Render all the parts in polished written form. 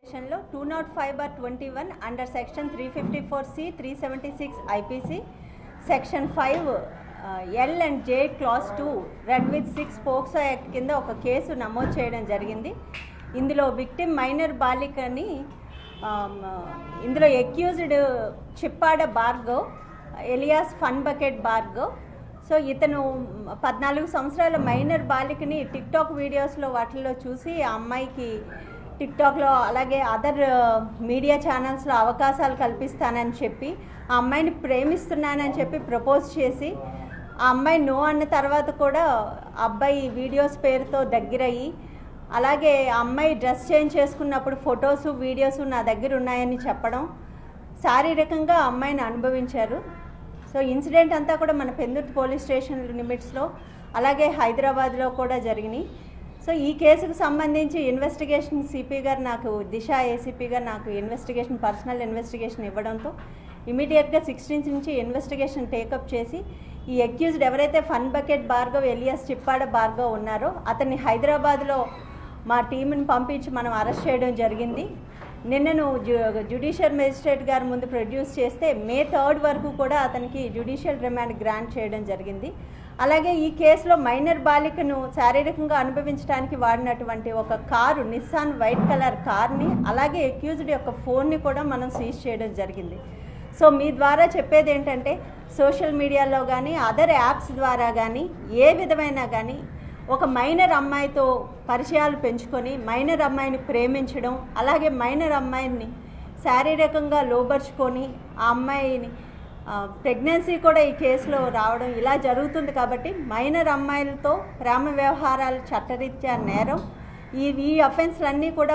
సెక్షన్లో 205/21 under section 354C 376 IPC section 5 L and J class 2 read with 6 POCSO act కింద ఒక case నమోదు చేయడం జరిగింది. ఇందులో విక్టిమ్ మైనర్ బాలికని ఇందులో accused Chippada Bhargav alias fun bucket Bhargav. So ఇతను 14 సంవత్సరాల మైనర్ బాలికని టిక్టాక్ వీడియోస్లో వాటిల్లో చూసి ఆ అమ్మాయికి టిక్టాక్లో అలాగే అదర్ మీడియా ఛానల్స్లో అవకాశాలు కల్పిస్తానని చెప్పి ఆ అమ్మాయిని ప్రేమిస్తున్నానని చెప్పి ప్రపోజ్ చేసి ఆ అమ్మాయి నో అన్న తర్వాత కూడా అబ్బాయి వీడియోస్ పేరుతో దగ్గరయ్యి అలాగే ఆ అమ్మాయి డ్రెస్ చేంజ్ చేసుకున్నప్పుడు ఫొటోస్ వీడియోస్ నా దగ్గర ఉన్నాయని చెప్పడం శారీరకంగా ఆ అమ్మాయిని అనుభవించారు. సో ఇన్సిడెంట్ అంతా కూడా మన పెందుర్తి పోలీస్ స్టేషన్ లిమిట్స్లో అలాగే హైదరాబాద్లో కూడా జరిగినాయి. సో ఈ కేసుకు సంబంధించి ఇన్వెస్టిగేషన్ సిపి గారు నాకు దిశ ఏసీపీ గారు నాకు ఇన్వెస్టిగేషన్ పర్సనల్ ఇన్వెస్టిగేషన్ ఇవ్వడంతో ఇమీడియట్గా 16 నుంచి ఇన్వెస్టిగేషన్ టేకప్ చేసి ఈ అక్యూజ్డ్ ఎవరైతే fun bucket Bhargav alias Chippada Bhargav ఉన్నారో అతన్ని హైదరాబాద్లో మా టీంని పంపించి మనం అరెస్ట్ చేయడం జరిగింది. నిన్నను జ్యుడిషియల్ మేజిస్ట్రేట్ గారి ముందు ప్రొడ్యూస్ చేస్తే May 3 వరకు కూడా అతనికి జ్యుడిషియల్ రిమాండ్ గ్రాంట్ చేయడం జరిగింది. అలాగే ఈ కేసులో మైనర్ బాలికను శారీరకంగా అనుభవించడానికి వాడినటువంటి ఒక కారు నిస్సాన్ వైట్ కలర్ కార్ని అలాగే అక్యూజ్డ్ యొక్క ఫోన్ని కూడా మనం సీజ్ చేయడం జరిగింది. సో మీ ద్వారా చెప్పేది ఏంటంటే సోషల్ మీడియాలో కానీ అదర్ యాప్స్ ద్వారా కానీ ఏ విధమైనా కానీ ఒక మైనర్ అమ్మాయితో పరిచయాలు పెంచుకొని మైనర్ అమ్మాయిని ప్రేమించడం అలాగే మైనర్ అమ్మాయిని శారీరకంగా లోబర్చుకొని ఆ అమ్మాయిని ప్రెగ్నెన్సీ కూడా ఈ కేసులో రావడం ఇలా జరుగుతుంది. కాబట్టి మైనర్ అమ్మాయిలతో ప్రేమ వ్యవహారాలు చట్టరీత్యా నేరం. ఈ అఫెన్స్లన్నీ కూడా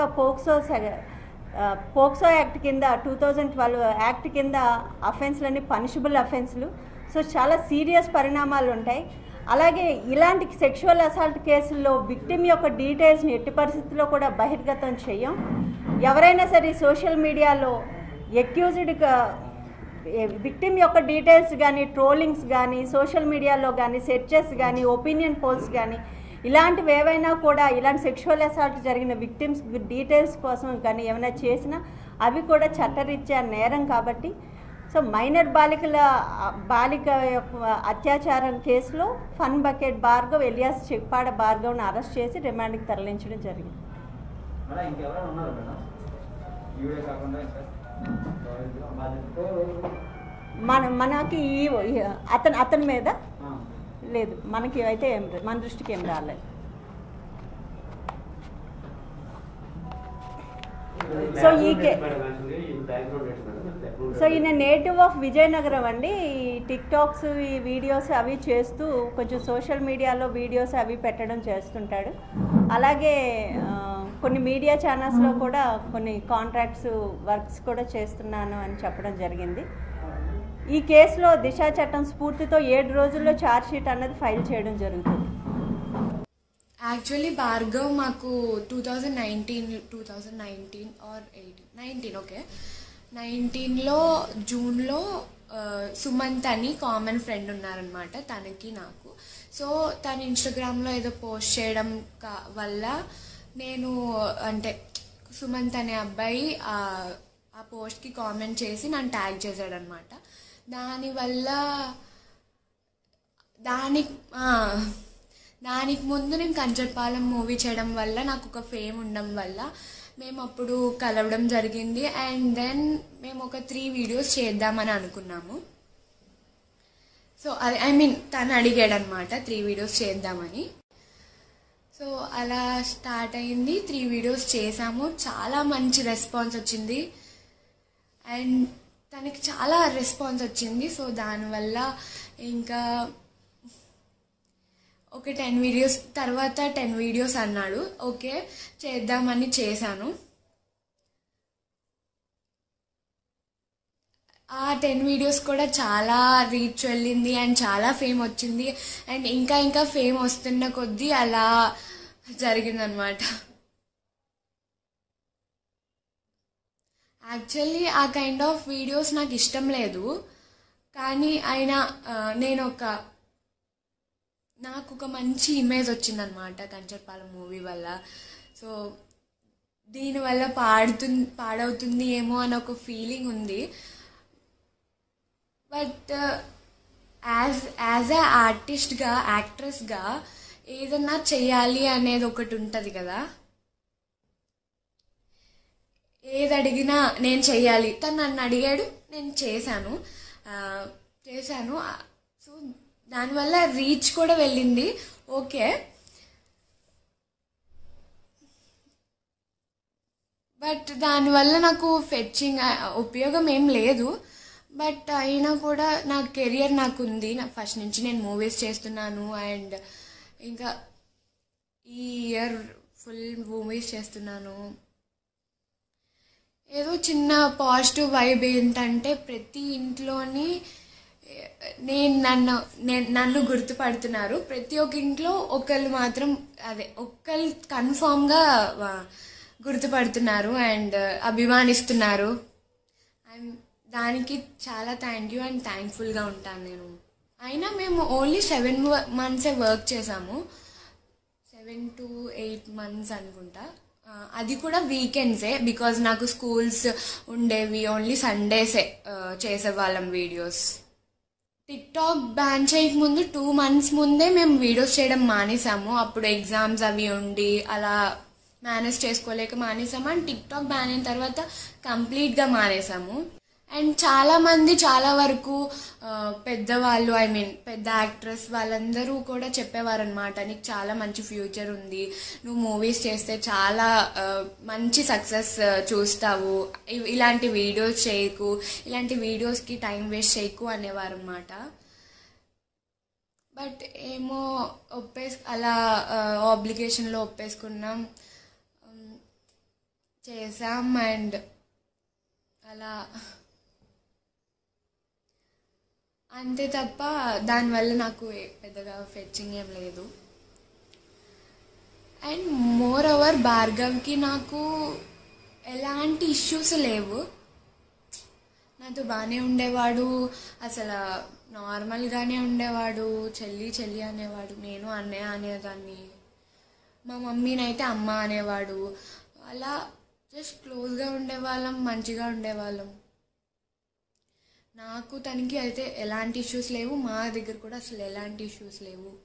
పోక్సో యాక్ట్ కింద 2012 యాక్ట్ కింద అఫెన్స్లన్నీ పనిషబుల్ అఫెన్స్లు. సో చాలా సీరియస్ పరిణామాలు ఉంటాయి. అలాగే ఇలాంటి సెక్షువల్ అసాల్ట్ కేసుల్లో విక్టిమ్ యొక్క డీటెయిల్స్ని ఎట్టి పరిస్థితుల్లో కూడా బహిర్గతం చేయం. ఎవరైనా సరే సోషల్ మీడియాలో ఎక్యూజ్డ్ విక్టిమ్ యొక్క డీటెయిల్స్ కానీ ట్రోలింగ్స్ కానీ సోషల్ మీడియాలో కానీ సెర్చెస్ కానీ ఒపీనియన్ పోల్స్ కానీ ఇలాంటివి ఏవైనా కూడా ఇలాంటి సెక్షువల్ అసాల్ట్ జరిగిన విక్టిమ్స్ డీటెయిల్స్ కోసం కానీ ఏమైనా చేసినా అవి కూడా చట్టరీత్యా నేరం. కాబట్టి సో మైనర్ బాలిక యొక్క అత్యాచారం కేసులో fun bucket Bhargav alias Chippada భార్గవ్ని అరెస్ట్ చేసి రిమాండ్కి తరలించడం జరిగింది. మనకి అతని మీద లేదు, మనకి అయితే మన దృష్టికి ఏం రాలేదు. సో ఈయన నేటివ్ ఆఫ్ విజయనగరం అండి. ఈ టిక్టాక్స్ ఈ వీడియోస్ అవి చేస్తూ కొంచెం సోషల్ మీడియాలో వీడియోస్ అవి పెట్టడం చేస్తుంటాడు. అలాగే కొన్ని మీడియా ఛానల్స్లో కూడా కొన్ని కాంట్రాక్ట్స్ వర్క్స్ కూడా చేస్తున్నాను అని చెప్పడం జరిగింది. ఈ కేసులో దిశా చట్టం స్ఫూర్తితో 7 రోజుల్లో ఛార్జ్ షీట్ అన్నది ఫైల్ చేయడం జరుగుతుంది. యాక్చువల్లీ భార్గవ్ మాకు 2019 ఆర్ 19 ఓకే 19లో జూన్లో సుమంత్ అని కామన్ ఫ్రెండ్ ఉన్నారనమాట తనకి నాకు. సో తను ఇన్స్టాగ్రామ్లో ఏదో పోస్ట్ చేయడం వల్ల నేను అంటే సుమంత్ అనే అబ్బాయి ఆ పోస్ట్కి కామెంట్ చేసి నన్ను ట్యాగ్ చేశాడనమాట. దానివల్ల దానికి ముందు నేను కంచర్పాలెం మూవీ చేయడం వల్ల నాకు ఒక ఫేమ్ ఉండడం వల్ల మేము అప్పుడు కలవడం జరిగింది. అండ్ దెన్ మేము ఒక 3 వీడియోస్ చేద్దామని అనుకున్నాము. సో ఐ మీన్ తను అడిగాడు అనమాట 3 వీడియోస్ చేద్దామని. సో అలా స్టార్ట్ అయింది. 3 వీడియోస్ చేసాము. చాలా మంచి రెస్పాన్స్ వచ్చింది అండ్ తనకి చాలా రెస్పాన్స్ వచ్చింది. సో దానివల్ల ఇంకా ఒక 10 వీడియోస్ తర్వాత 10 వీడియోస్ అన్నాడు. ఓకే చేద్దామని చేశాను. ఆ 10 వీడియోస్ కూడా చాలా రీచ్ వెళ్ళింది అండ్ చాలా ఫేమ్ వచ్చింది. అండ్ ఇంకా ఫేమ్ వస్తున్న కొద్దీ అలా జరిగిందనమాట. యాక్చువల్లీ ఆ కైండ్ ఆఫ్ వీడియోస్ నాకు ఇష్టం లేదు. కానీ అయినా నాకు ఒక మంచి ఇమేజ్ వచ్చిందనమాట కంచర్పాలెం మూవీ వల్ల. సో దీనివల్ల పాడవుతుంది ఏమో అని ఒక ఫీలింగ్ ఉంది. బట్ యాజ్ ఏ ఆర్టిస్ట్గా, యాక్ట్రెస్గా ఏదన్నా చెయ్యాలి అనేది ఒకటి ఉంటుంది కదా. ఏది అడిగినా నేను చెయ్యాలి, తను నన్ను అడిగాడు, నేను చేశాను. సో దానివల్ల రీచ్ కూడా వెళ్ళింది. ఓకే, బట్ దానివల్ల నాకు ఫెచ్చింగ్ ఉపయోగం ఏం లేదు. బట్ అయినా కూడా నా కెరియర్ నాకు ఉంది. ఫస్ట్ నుంచి నేను మూవీస్ చేస్తున్నాను. అండ్ ఇంకా ఈ ఇయర్ ఫుల్ మూవీస్ చేస్తున్నాను. ఏదో చిన్న పాజిటివ్ వైబ్ ఏంటంటే ప్రతి ఇంట్లోని నన్ను గుర్తుపడుతున్నారు. ప్రతి ఒక్క ఇంట్లో ఒకళ్ళు మాత్రం ఒకళ్ళు కన్ఫామ్గా గుర్తుపడుతున్నారు అండ్ అభిమానిస్తున్నారు. దానికి చాలా థ్యాంక్ యూ అండ్ థ్యాంక్ఫుల్గా ఉంటాను నేను. అయినా మేము ఓన్లీ 7 months వర్క్ చేసాము. 7 to 8 months అనుకుంటా. అది కూడా వీకెండ్సే, బికాజ్ నాకు స్కూల్స్ ఉండేవి. ఓన్లీ సండేసే చేసేవాళ్ళం వీడియోస్. టిక్టాక్ బ్యాన్ చేయక ముందు 2 months ముందే మేము వీడియోస్ చేయడం మానేసాము. అప్పుడు ఎగ్జామ్స్ అవి ఉండి అలా మేనేజ్ చేసుకోలేక మానేసాము. అండ్ టిక్టాక్ బ్యాన్ అయిన తర్వాత కంప్లీట్గా మానేసాము. అండ్ చాలామంది చాలా వరకు పెద్దవాళ్ళు, పెద్ద యాక్ట్రెస్ వాళ్ళందరూ కూడా చెప్పేవారు అనమాట, నీకు చాలా మంచి ఫ్యూచర్ ఉంది, నువ్వు మూవీస్ చేస్తే చాలా మంచి సక్సెస్ చూస్తావు, ఇలాంటి వీడియోస్ చేయకు, ఇలాంటి వీడియోస్కి టైం వేస్ట్ చేయకు అనేవారు అనమాట. బట్ ఏమో అలా ఆబ్లిగేషన్లో ఒప్పేసుకున్నాం, చేసాం. అండ్ అలా అంతే తప్ప దానివల్ల నాకు పెద్దగా ఫెచ్చింగ్ ఏం లేదు. అండ్ మోర్ ఓవర్ భార్గవ్కి నాకు ఎలాంటి ఇష్యూస్ లేవు. నాతో బాగానే ఉండేవాడు, అసలు నార్మల్గానే ఉండేవాడు. చెల్లి చెల్లి అనేవాడు, నేను అన్నయ్య అనేదాన్ని. మా మమ్మీనైతే అమ్మ అనేవాడు. అలా జస్ట్ క్లోజ్గా ఉండేవాళ్ళం, మంచిగా ఉండేవాళ్ళం. నాకు తనకి అయితే ఎలాంటి ఇష్యూస్ లేవు, మా దగ్గర కూడా అసలు ఎలాంటి ఇష్యూస్ లేవు.